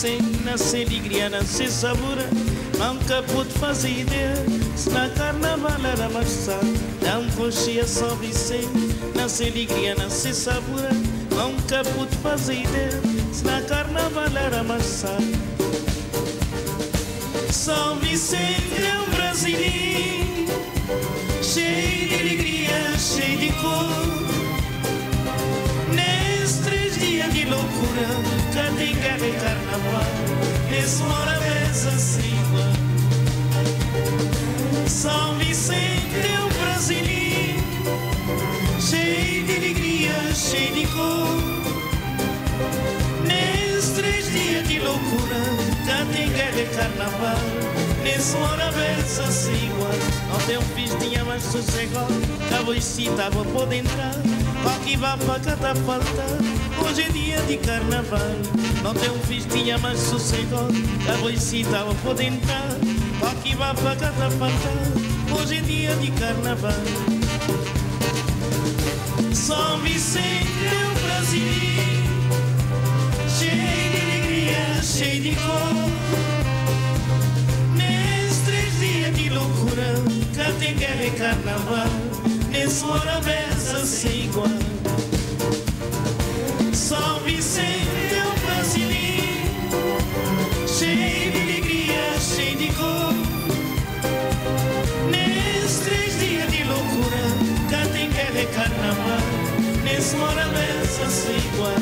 Vicente, nasce alegria, nasce sabor. Nunca pude fazer ideia se na carnaval era marçal. Não conhecia São Vicente, nasce alegria, nasce sabor. Nunca pude fazer ideia se na carnaval era marçal. São Vicente é um brasileiro, cheio de alegria, cheio de cor. Nesses 3 dias de loucura, cá tem guerra e carnaval, nesse hora vez assim. São Vicente é um brasileiro, cheio de alegria, cheio de cor. Nesses 3 dias de loucura, cá tem guerra e carnaval, nesse hora vez assim igual. Ontem eu fiz, tinha mais sossegado, tava excitado, pode entrar. Aqui vai para cá tá faltar, hoje é dia de carnaval. Ontem eu fiz, tinha mais sossegado, tava excitado, pode entrar. Aqui vai para cá tá faltar, hoje é dia de carnaval. São Vicente é um brasileiro, cheio de alegria, cheio de cor. Nesses 3 dias de loucura, cá tem guerra e carnaval, nesse hora vez assim igual. São Vicente é um brasileiro, cheio de alegria, cheio de cor. Nesses 3 dias de loucura, cá tem guerra e carnaval, nesse hora vez assim igual.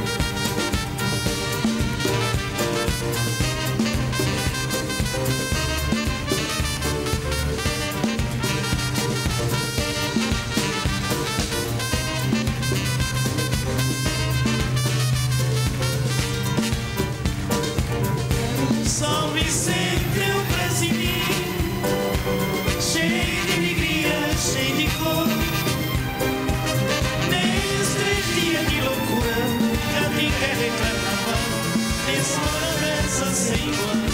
São Vicente é um brasileiro, cheio de alegria, cheio de cor. Nesses 3 dias de loucura, cá tem guerra e carnaval, nesse hora vez assim igual.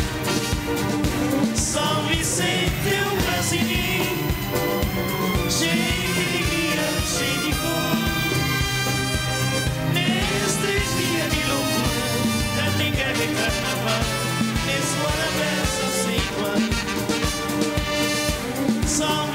São Vicente é um brasileiro, cheio de alegria, cheio de cor. Nesses 3 dias de loucura, cá tem guerra e carnaval, nesse hora vez assim igual. São